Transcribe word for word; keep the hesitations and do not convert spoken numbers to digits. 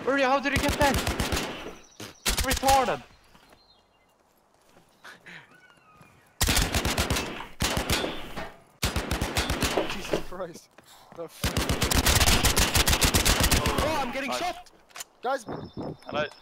Hurry, how did he get that? Retarded. Jesus Christ. The f Oh, I'm getting Nice. shot! Guys! Hello.